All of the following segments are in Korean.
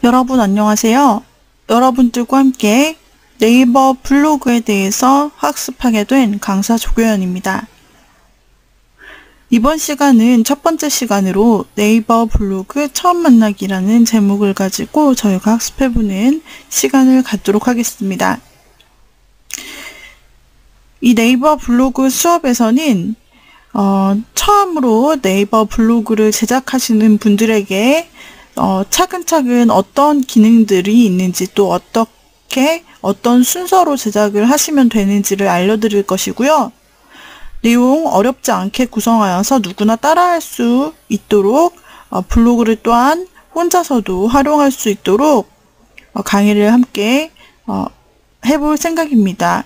여러분 안녕하세요. 여러분들과 함께 네이버 블로그에 대해서 학습하게 된 강사 조교연입니다. 이번 시간은 첫 번째 시간으로 네이버 블로그 처음 만나기라는 제목을 가지고 저희가 학습해보는 시간을 갖도록 하겠습니다. 이 네이버 블로그 수업에서는 처음으로 네이버 블로그를 제작하시는 분들에게 차근차근 어떤 기능들이 있는지 또 어떤 순서로 제작을 하시면 되는지를 알려드릴 것이고요. 내용 어렵지 않게 구성하여서 누구나 따라할 수 있도록 블로그를 또한 혼자서도 활용할 수 있도록 강의를 함께 해볼 생각입니다.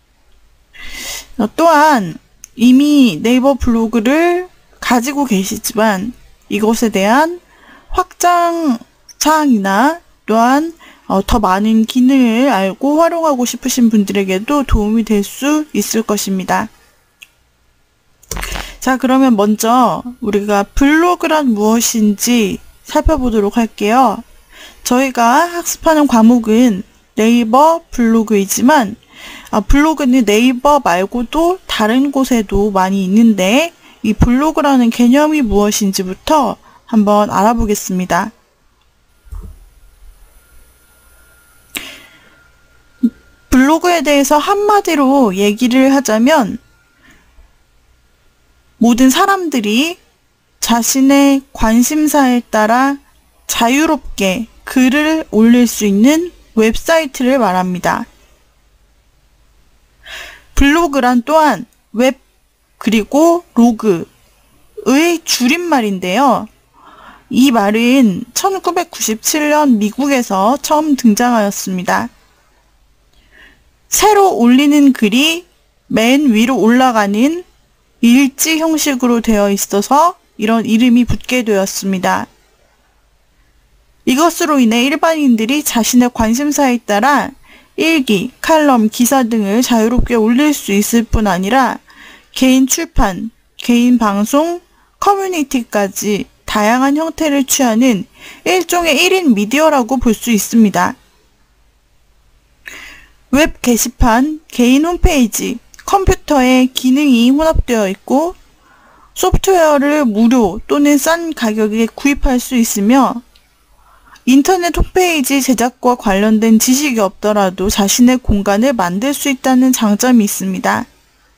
또한 이미 네이버 블로그를 가지고 계시지만 이것에 대한 확장 사항이나 또한 더 많은 기능을 알고 활용하고 싶으신 분들에게도 도움이 될 수 있을 것입니다. 자, 그러면 먼저 우리가 블로그란 무엇인지 살펴보도록 할게요. 저희가 학습하는 과목은 네이버 블로그이지만 블로그는 네이버 말고도 다른 곳에도 많이 있는데 이 블로그라는 개념이 무엇인지부터 한번 알아보겠습니다. 블로그에 대해서 한마디로 얘기를 하자면 모든 사람들이 자신의 관심사에 따라 자유롭게 글을 올릴 수 있는 웹사이트를 말합니다. 블로그란 또한 웹 그리고 로그의 줄임말인데요. 이 말은 1997년 미국에서 처음 등장하였습니다. 새로 올리는 글이 맨 위로 올라가는 일지 형식으로 되어 있어서 이런 이름이 붙게 되었습니다. 이것으로 인해 일반인들이 자신의 관심사에 따라 일기, 칼럼, 기사 등을 자유롭게 올릴 수 있을 뿐 아니라 개인 출판, 개인 방송, 커뮤니티까지 다양한 형태를 취하는 일종의 1인 미디어라고 볼 수 있습니다. 웹 게시판, 개인 홈페이지, 컴퓨터에 기능이 혼합되어 있고 소프트웨어를 무료 또는 싼 가격에 구입할 수 있으며 인터넷 홈페이지 제작과 관련된 지식이 없더라도 자신의 공간을 만들 수 있다는 장점이 있습니다.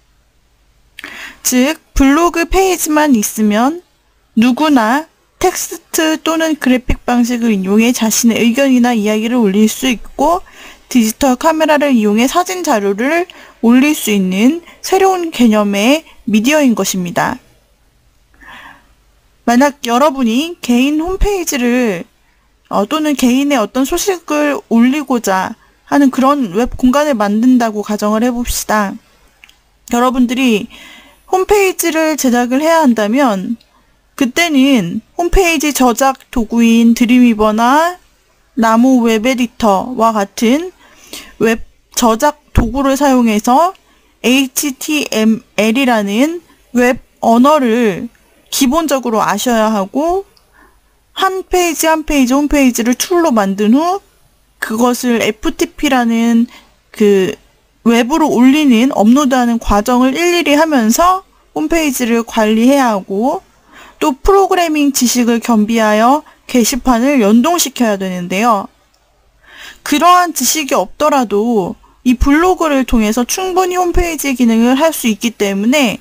즉, 블로그 페이지만 있으면 누구나 텍스트 또는 그래픽 방식을 이용해 자신의 의견이나 이야기를 올릴 수 있고 디지털 카메라를 이용해 사진 자료를 올릴 수 있는 새로운 개념의 미디어인 것입니다. 만약 여러분이 개인 홈페이지를 또는 개인의 어떤 소식을 올리고자 하는 그런 웹 공간을 만든다고 가정을 해봅시다. 여러분들이 홈페이지를 제작을 해야 한다면 그때는 홈페이지 저작 도구인 드림위버나 나무 웹 에디터와 같은 웹 저작 도구를 사용해서 HTML이라는 웹 언어를 기본적으로 아셔야 하고 한 페이지 한 페이지 홈페이지를 툴로 만든 후 그것을 FTP라는 그 웹으로 올리는 업로드하는 과정을 일일이 하면서 홈페이지를 관리해야 하고 또 프로그래밍 지식을 겸비하여 게시판을 연동시켜야 되는데요. 그러한 지식이 없더라도 이 블로그를 통해서 충분히 홈페이지 기능을 할 수 있기 때문에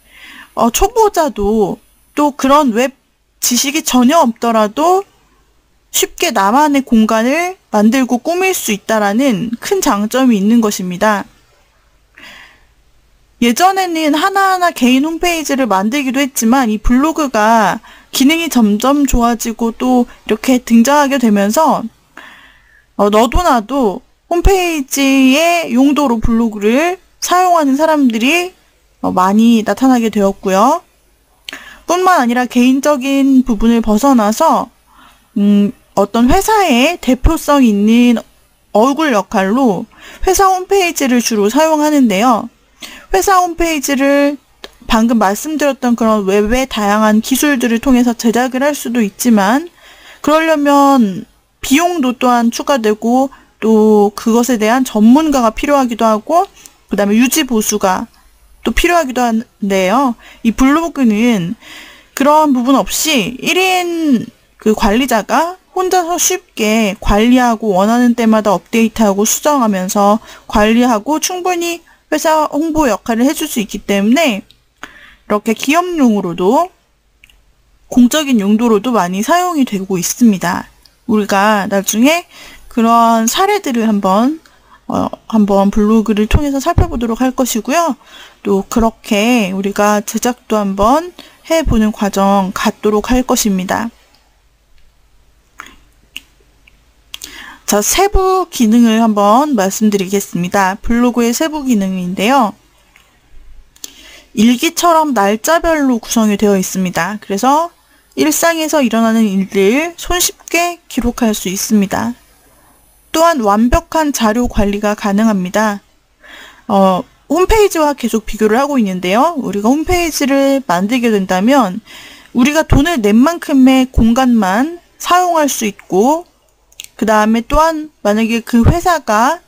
초보자도 또 그런 웹 지식이 전혀 없더라도 쉽게 나만의 공간을 만들고 꾸밀 수 있다라는 큰 장점이 있는 것입니다. 예전에는 하나하나 개인 홈페이지를 만들기도 했지만 이 블로그가 기능이 점점 좋아지고 또 이렇게 등장하게 되면서 너도 나도 홈페이지의 용도로 블로그를 사용하는 사람들이 많이 나타나게 되었고요. 뿐만 아니라 개인적인 부분을 벗어나서 어떤 회사의 대표성 있는 얼굴 역할로 회사 홈페이지를 주로 사용하는데요. 회사 홈페이지를 방금 말씀드렸던 그런 웹의 다양한 기술들을 통해서 제작을 할 수도 있지만 그러려면 비용도 또한 추가되고 또 그것에 대한 전문가가 필요하기도 하고 그 다음에 유지 보수가 또 필요하기도 한데요. 이 블로그는 그런 부분 없이 1인 그 관리자가 혼자서 쉽게 관리하고 원하는 때마다 업데이트하고 수정하면서 관리하고 충분히 회사 홍보 역할을 해줄 수 있기 때문에 이렇게 기업용으로도 공적인 용도로도 많이 사용이 되고 있습니다. 우리가 나중에 그런 사례들을 한번 블로그를 통해서 살펴보도록 할 것이고요. 또 그렇게 우리가 제작도 한번 해보는 과정 갖도록 할 것입니다. 자, 세부 기능을 한번 말씀드리겠습니다. 블로그의 세부 기능인데요. 일기처럼 날짜별로 구성이 되어 있습니다. 그래서 일상에서 일어나는 일들 손쉽게 기록할 수 있습니다. 또한 완벽한 자료 관리가 가능합니다. 홈페이지와 계속 비교를 하고 있는데요. 우리가 홈페이지를 만들게 된다면 우리가 돈을 낸 만큼의 공간만 사용할 수 있고 그 다음에 또한 만약에 그 회사가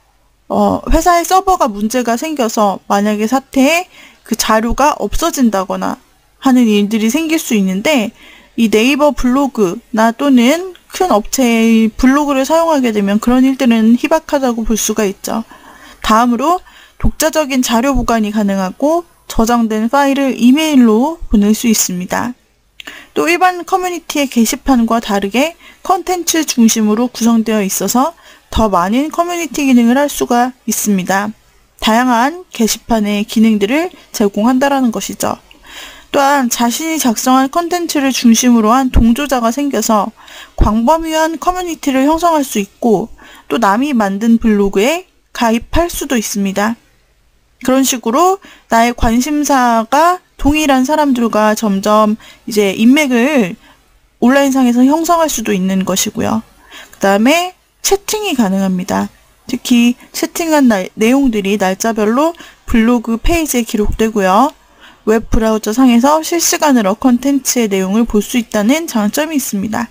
회사의 서버가 문제가 생겨서 만약에 사태에 그 자료가 없어진다거나 하는 일들이 생길 수 있는데 이 네이버 블로그나 또는 큰 업체의 블로그를 사용하게 되면 그런 일들은 희박하다고 볼 수가 있죠. 다음으로 독자적인 자료 보관이 가능하고 저장된 파일을 이메일로 보낼 수 있습니다. 또 일반 커뮤니티의 게시판과 다르게 컨텐츠 중심으로 구성되어 있어서 더 많은 커뮤니티 기능을 할 수가 있습니다. 다양한 게시판의 기능들을 제공한다라는 것이죠. 또한 자신이 작성한 컨텐츠를 중심으로 한 동조자가 생겨서 광범위한 커뮤니티를 형성할 수 있고 또 남이 만든 블로그에 가입할 수도 있습니다. 그런 식으로 나의 관심사가 동일한 사람들과 점점 이제 인맥을 온라인상에서 형성할 수도 있는 것이고요. 그 다음에 채팅이 가능합니다. 특히 채팅한 내용들이 날짜별로 블로그 페이지에 기록되고요. 웹 브라우저 상에서 실시간으로 컨텐츠의 내용을 볼 수 있다는 장점이 있습니다.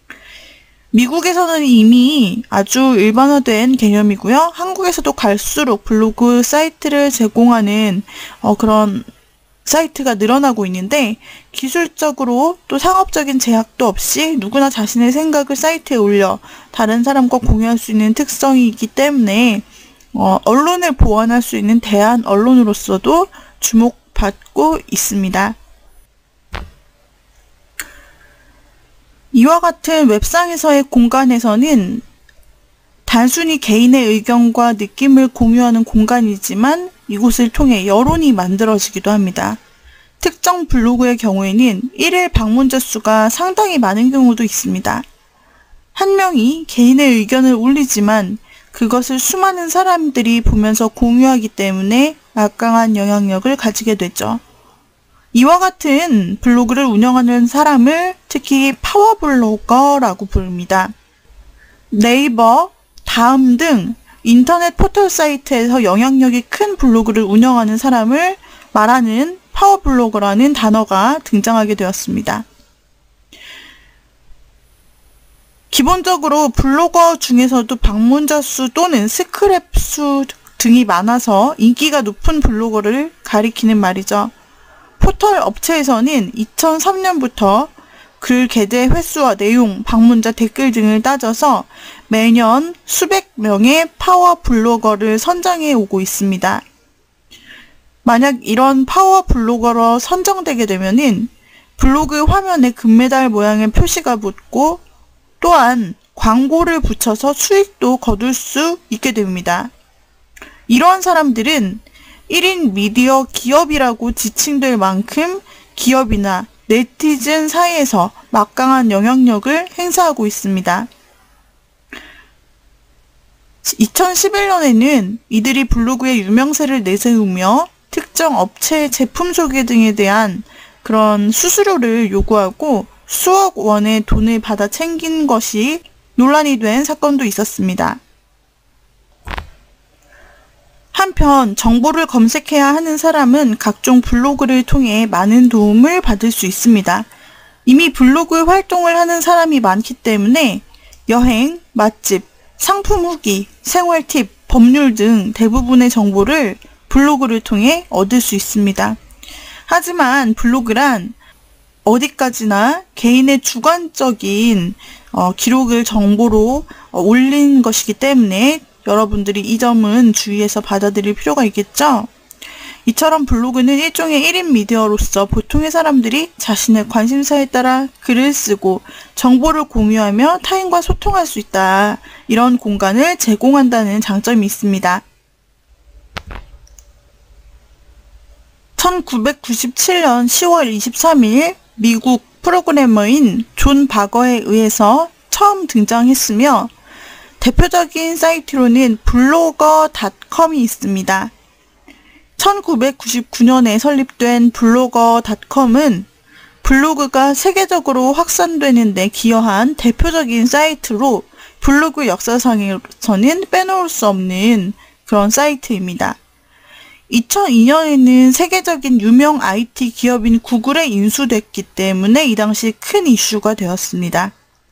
미국에서는 이미 아주 일반화된 개념이고요. 한국에서도 갈수록 블로그 사이트를 제공하는 그런 사이트가 늘어나고 있는데 기술적으로 또 상업적인 제약도 없이 누구나 자신의 생각을 사이트에 올려 다른 사람과 공유할 수 있는 특성이 있기 때문에 언론을 보완할 수 있는 대안 언론으로서도 주목받고 있습니다. 이와 같은 웹상에서의 공간에서는 단순히 개인의 의견과 느낌을 공유하는 공간이지만 이곳을 통해 여론이 만들어지기도 합니다. 특정 블로그의 경우에는 1일 방문자 수가 상당히 많은 경우도 있습니다. 한 명이 개인의 의견을 올리지만 그것을 수많은 사람들이 보면서 공유하기 때문에 막강한 영향력을 가지게 되죠. 이와 같은 블로그를 운영하는 사람을 특히 파워블로거라고 부릅니다. 네이버, 다음 등 인터넷 포털 사이트에서 영향력이 큰 블로그를 운영하는 사람을 말하는 파워블로거라는 단어가 등장하게 되었습니다. 기본적으로 블로거 중에서도 방문자 수 또는 스크랩 수 등이 많아서 인기가 높은 블로거를 가리키는 말이죠. 포털 업체에서는 2003년부터 글 게재 횟수와 내용, 방문자 댓글 등을 따져서 매년 수백 명의 파워 블로거를 선정해 오고 있습니다. 만약 이런 파워 블로거로 선정되게 되면은 블로그 화면에 금메달 모양의 표시가 붙고 또한 광고를 붙여서 수익도 거둘 수 있게 됩니다. 이러한 사람들은 1인 미디어 기업이라고 지칭될 만큼 기업이나 네티즌 사이에서 막강한 영향력을 행사하고 있습니다. 2011년에는 이들이 블로그에 유명세를 내세우며 특정 업체의 제품 소개 등에 대한 그런 수수료를 요구하고 수억 원의 돈을 받아 챙긴 것이 논란이 된 사건도 있었습니다. 한편 정보를 검색해야 하는 사람은 각종 블로그를 통해 많은 도움을 받을 수 있습니다. 이미 블로그 활동을 하는 사람이 많기 때문에 여행, 맛집, 상품 후기, 생활 팁, 법률 등 대부분의 정보를 블로그를 통해 얻을 수 있습니다. 하지만 블로그란 어디까지나 개인의 주관적인 기록을 정보로 올린 것이기 때문에 여러분들이 이 점은 주의해서 받아들일 필요가 있겠죠? 이처럼 블로그는 일종의 1인 미디어로서 보통의 사람들이 자신의 관심사에 따라 글을 쓰고 정보를 공유하며 타인과 소통할 수 있다. 이런 공간을 제공한다는 장점이 있습니다. 1997년 10월 23일 미국 프로그래머인 존 바거에 의해서 처음 등장했으며 대표적인 사이트로는 블로거.com이 있습니다. 1999년에 설립된 블로거.com은 블로그가 세계적으로 확산되는 데 기여한 대표적인 사이트로 블로그 역사상에서는 빼놓을 수 없는 그런 사이트입니다. 2002년에는 세계적인 유명 IT 기업인 구글에 인수됐기 때문에 이 당시 큰 이슈가 되었습니다.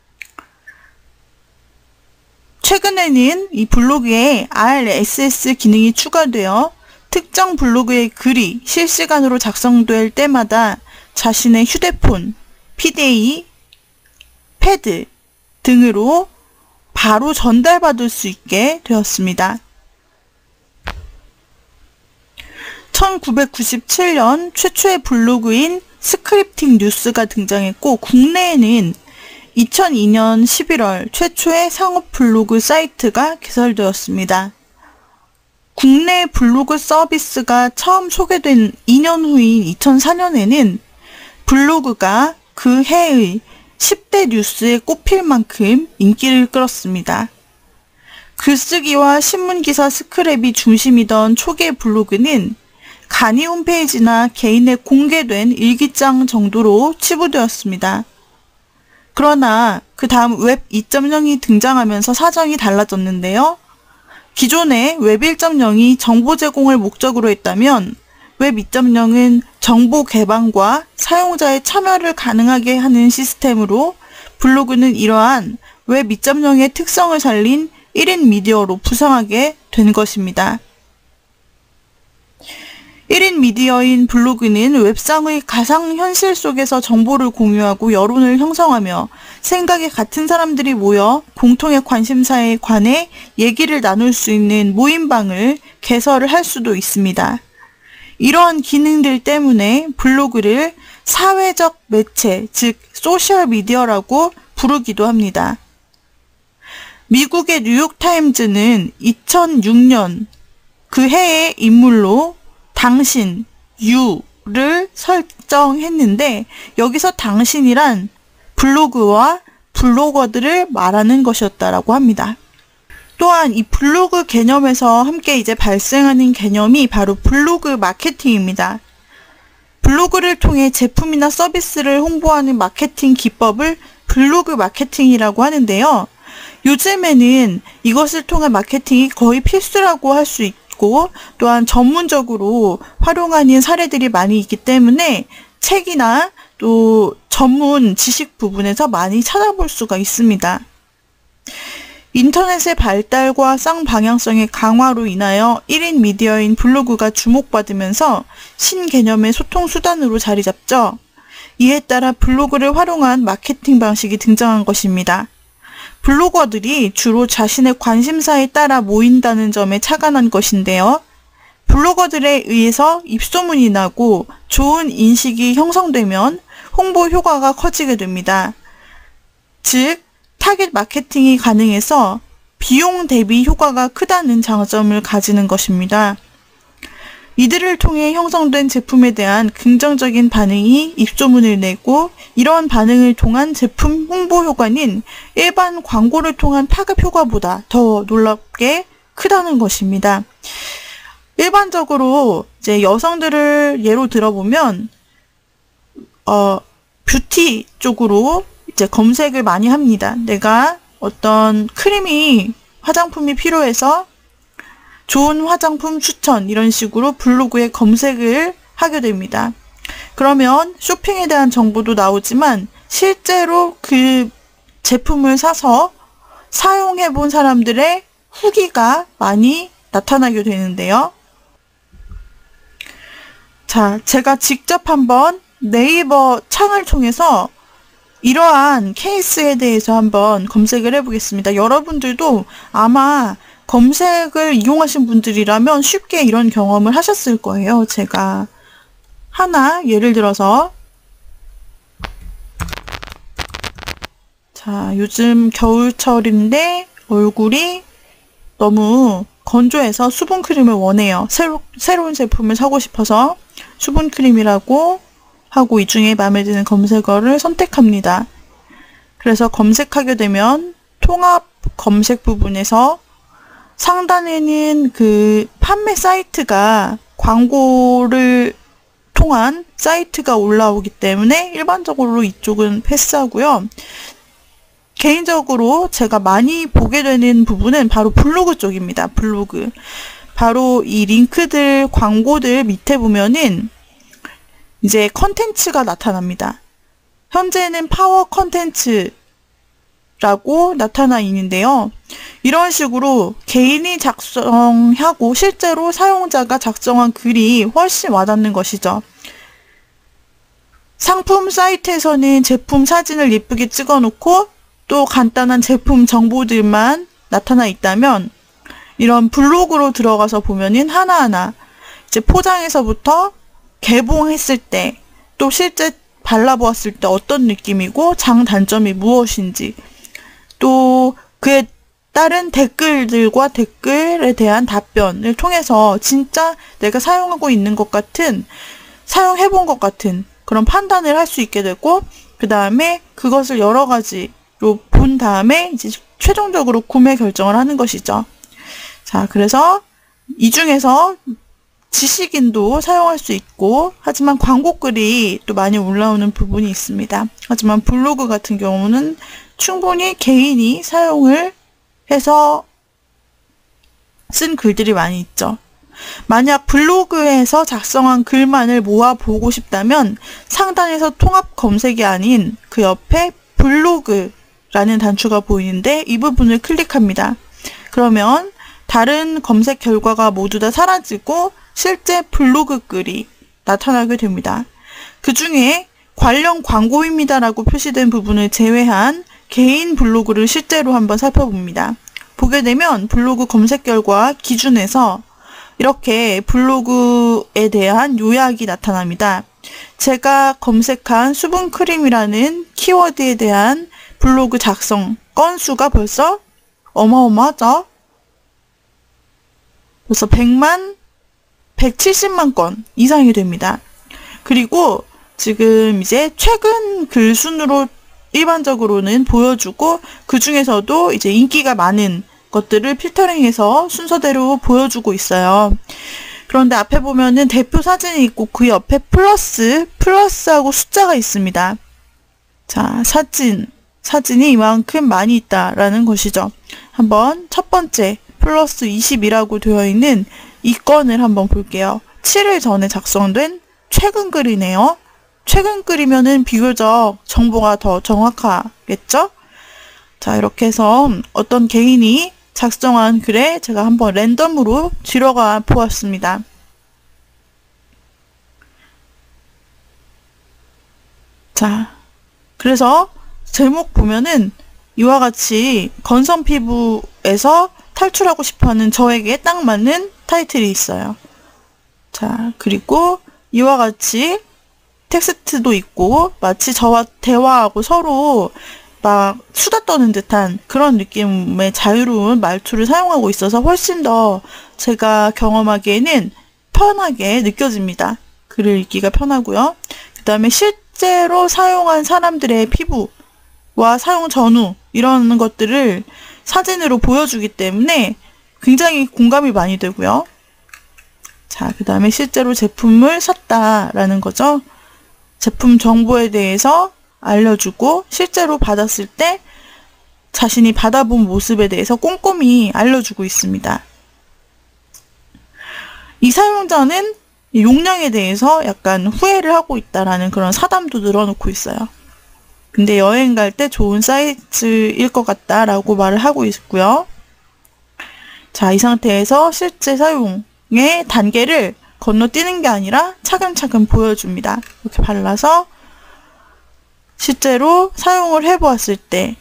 최근에는 이 블로그에 RSS 기능이 추가되어 특정 블로그의 글이 실시간으로 작성될 때마다 자신의 휴대폰, PDA, 패드 등으로 바로 전달받을 수 있게 되었습니다. 1997년 최초의 블로그인 스크립팅 뉴스가 등장했고 국내에는 2002년 11월 최초의 상업 블로그 사이트가 개설되었습니다. 국내 블로그 서비스가 처음 소개된 2년 후인 2004년에는 블로그가 그 해의 10대 뉴스에 꼽힐 만큼 인기를 끌었습니다. 글쓰기와 신문기사 스크랩이 중심이던 초기의 블로그는 간이 홈페이지나 개인의 공개된 일기장 정도로 치부되었습니다. 그러나 그 다음 웹 2.0이 등장하면서 사정이 달라졌는데요. 기존의 웹 1.0이 정보 제공을 목적으로 했다면 웹 2.0은 정보 개방과 사용자의 참여를 가능하게 하는 시스템으로 블로그는 이러한 웹 2.0의 특성을 살린 1인 미디어로 부상하게 된 것입니다. 1인 미디어인 블로그는 웹상의 가상현실 속에서 정보를 공유하고 여론을 형성하며 생각이 같은 사람들이 모여 공통의 관심사에 관해 얘기를 나눌 수 있는 모임방을 개설을 할 수도 있습니다. 이러한 기능들 때문에 블로그를 사회적 매체, 즉 소셜미디어라고 부르기도 합니다. 미국의 뉴욕타임즈는 2006년 그 해의 인물로 당신, 유를 설정했는데 여기서 당신이란 블로그와 블로거들을 말하는 것이었다라고 합니다. 또한 이 블로그 개념에서 함께 이제 발생하는 개념이 바로 블로그 마케팅입니다. 블로그를 통해 제품이나 서비스를 홍보하는 마케팅 기법을 블로그 마케팅이라고 하는데요. 요즘에는 이것을 통한 마케팅이 거의 필수라고 할 수 있고 또한 전문적으로 활용하는 사례들이 많이 있기 때문에 책이나 또 전문 지식 부분에서 많이 찾아볼 수가 있습니다. 인터넷의 발달과 쌍방향성의 강화로 인하여 1인 미디어인 블로그가 주목받으면서 신개념의 소통 수단으로 자리 잡죠. 이에 따라 블로그를 활용한 마케팅 방식이 등장한 것입니다. 블로거들이 주로 자신의 관심사에 따라 모인다는 점에 착안한 것인데요. 블로거들에 의해서 입소문이 나고 좋은 인식이 형성되면 홍보 효과가 커지게 됩니다. 즉, 타겟 마케팅이 가능해서 비용 대비 효과가 크다는 장점을 가지는 것입니다. 이들을 통해 형성된 제품에 대한 긍정적인 반응이 입소문을 내고 이러한 반응을 통한 제품 홍보 효과는 일반 광고를 통한 파급 효과보다 더 놀랍게 크다는 것입니다. 일반적으로 이제 여성들을 예로 들어보면 뷰티 쪽으로 이제 검색을 많이 합니다. 내가 어떤 화장품이 필요해서 좋은 화장품 추천 이런 식으로 블로그에 검색을 하게 됩니다. 그러면 쇼핑에 대한 정보도 나오지만 실제로 그 제품을 사서 사용해본 사람들의 후기가 많이 나타나게 되는데요. 자, 제가 직접 한번 네이버 창을 통해서 이러한 케이스에 대해서 한번 검색을 해보겠습니다. 여러분들도 아마 검색을 이용하신 분들이라면 쉽게 이런 경험을 하셨을 거예요. 제가 하나 예를 들어서, 자, 요즘 겨울철인데 얼굴이 너무 건조해서 수분크림을 원해요. 새로운 제품을 사고 싶어서 수분크림이라고 하고 이 중에 마음에 드는 검색어를 선택합니다. 그래서 검색하게 되면 통합 검색 부분에서 상단에는 그 판매 사이트가 광고를 통한 사이트가 올라오기 때문에 일반적으로 이쪽은 패스하고요. 개인적으로 제가 많이 보게 되는 부분은 바로 블로그 쪽입니다. 블로그. 바로 이 링크들, 광고들 밑에 보면은 이제 컨텐츠가 나타납니다. 현재는 파워 컨텐츠라고 나타나 있는데요. 이런 식으로 개인이 작성하고 실제로 사용자가 작성한 글이 훨씬 와닿는 것이죠. 상품 사이트에서는 제품 사진을 예쁘게 찍어놓고 또 간단한 제품 정보들만 나타나 있다면 이런 블로그로 들어가서 보면은 하나하나 이제 포장에서부터 개봉했을 때 또 실제 발라보았을 때 어떤 느낌이고 장단점이 무엇인지 또 그에 따른 댓글들과 댓글에 대한 답변을 통해서 진짜 내가 사용하고 있는 것 같은, 사용해본 것 같은 그런 판단을 할 수 있게 되고, 그 다음에 그것을 여러 가지로 본 다음에 이제 최종적으로 구매 결정을 하는 것이죠. 자, 그래서 이 중에서 지식인도 사용할 수 있고, 하지만 광고글이 또 많이 올라오는 부분이 있습니다. 하지만 블로그 같은 경우는 충분히 개인이 사용을 해서 쓴 글들이 많이 있죠. 만약 블로그에서 작성한 글만을 모아보고 싶다면 상단에서 통합 검색이 아닌 그 옆에 블로그라는 단추가 보이는데 이 부분을 클릭합니다. 그러면 다른 검색 결과가 모두 다 사라지고 실제 블로그 글이 나타나게 됩니다. 그 중에 관련 광고입니다라고 표시된 부분을 제외한 개인 블로그를 실제로 한번 살펴봅니다. 보게 되면 블로그 검색 결과 기준에서 이렇게 블로그에 대한 요약이 나타납니다. 제가 검색한 수분크림이라는 키워드에 대한 블로그 작성 건수가 벌써 어마어마하죠? 벌써 170만 건 이상이 됩니다. 그리고 지금 이제 최근 글 순으로 일반적으로는 보여주고 그 중에서도 이제 인기가 많은 것들을 필터링해서 순서대로 보여주고 있어요. 그런데 앞에 보면은 대표 사진이 있고 그 옆에 플러스하고 숫자가 있습니다. 자, 사진이 이만큼 많이 있다라는 것이죠. 한번 첫 번째 플러스 20이라고 되어 있는 이 건을 한번 볼게요. 7일 전에 작성된 최근 글이네요. 최근 글이면은 비교적 정보가 더 정확하겠죠? 자, 이렇게 해서 어떤 개인이 작성한 글에 제가 한번 랜덤으로 들어가 보았습니다. 자, 그래서 제목 보면은 이와 같이 건성 피부에서 탈출하고 싶어하는 저에게 딱 맞는 타이틀이 있어요. 자, 그리고 이와 같이 텍스트도 있고 마치 저와 대화하고 서로 막 수다 떠는 듯한 그런 느낌의 자유로운 말투를 사용하고 있어서 훨씬 더 제가 경험하기에는 편하게 느껴집니다. 글을 읽기가 편하고요. 그 다음에 실제로 사용한 사람들의 피부와 사용 전후 이런 것들을 사진으로 보여주기 때문에 굉장히 공감이 많이 되고요. 자, 그 다음에 실제로 제품을 샀다라는 거죠. 제품 정보에 대해서 알려주고 실제로 받았을 때 자신이 받아본 모습에 대해서 꼼꼼히 알려주고 있습니다. 이 사용자는 용량에 대해서 약간 후회를 하고 있다라는 그런 사담도 늘어놓고 있어요. 근데 여행 갈 때 좋은 사이즈일 것 같다라고 말을 하고 있고요. 자, 이 상태에서 실제 사용의 단계를 건너뛰는 게 아니라 차근차근 보여줍니다. 이렇게 발라서 실제로 사용을 해보았을 때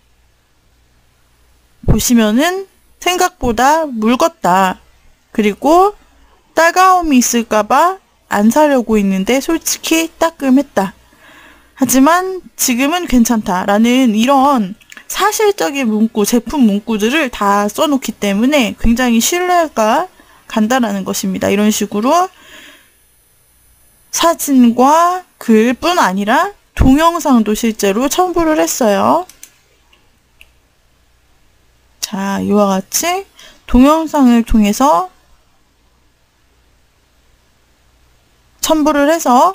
보시면은 생각보다 묽었다. 그리고 따가움이 있을까봐 안 사려고 했는데 솔직히 따끔했다. 하지만 지금은 괜찮다라는 이런 사실적인 문구, 제품 문구들을 다 써놓기 때문에 굉장히 신뢰가 간다라는 것입니다. 이런 식으로 사진과 글뿐 아니라 동영상도 실제로 첨부를 했어요. 자, 이와 같이 동영상을 통해서 첨부를 해서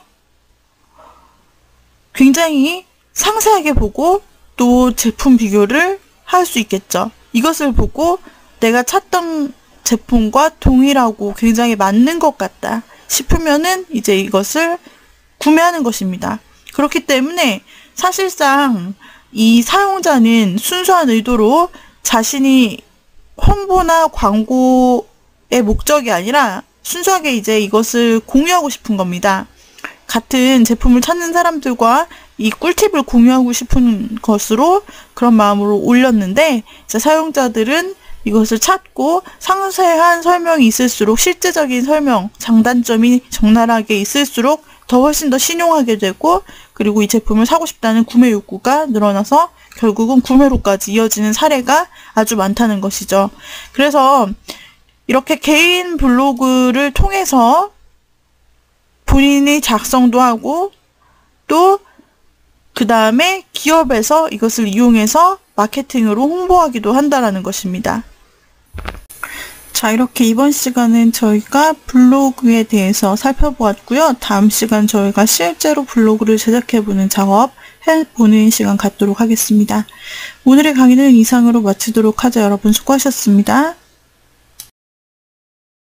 굉장히 상세하게 보고 또 제품 비교를 할 수 있겠죠. 이것을 보고 내가 찾던 제품과 동일하고 굉장히 맞는 것 같다 싶으면은 이제 이것을 구매하는 것입니다. 그렇기 때문에 사실상 이 사용자는 순수한 의도로 자신이 홍보나 광고의 목적이 아니라 순수하게 이제 이것을 공유하고 싶은 겁니다. 같은 제품을 찾는 사람들과 이 꿀팁을 공유하고 싶은 것으로 그런 마음으로 올렸는데 이제 사용자들은 이것을 찾고 상세한 설명이 있을수록 실제적인 설명, 장단점이 적나라하게 있을수록 더 훨씬 더 신용하게 되고 그리고 이 제품을 사고 싶다는 구매 욕구가 늘어나서 결국은 구매로까지 이어지는 사례가 아주 많다는 것이죠. 그래서 이렇게 개인 블로그를 통해서 본인이 작성도 하고 또 그 다음에 기업에서 이것을 이용해서 마케팅으로 홍보하기도 한다라는 것입니다. 자, 이렇게 이번 시간은 저희가 블로그에 대해서 살펴보았고요. 다음 시간 저희가 실제로 블로그를 제작해보는 작업 해보는 시간 갖도록 하겠습니다. 오늘의 강의는 이상으로 마치도록 하죠. 여러분 수고하셨습니다.